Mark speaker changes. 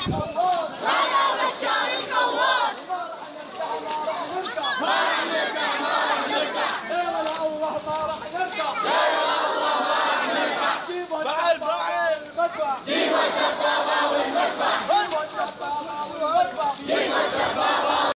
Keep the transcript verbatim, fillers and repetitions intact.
Speaker 1: هلا بشار الخوار ما راح نرجع ما راح نرجع غير الله ما راح نرجع غير الله ما راح نرجع جيبوا الدبابة والمدفع جيبوا الدبابة والمدفع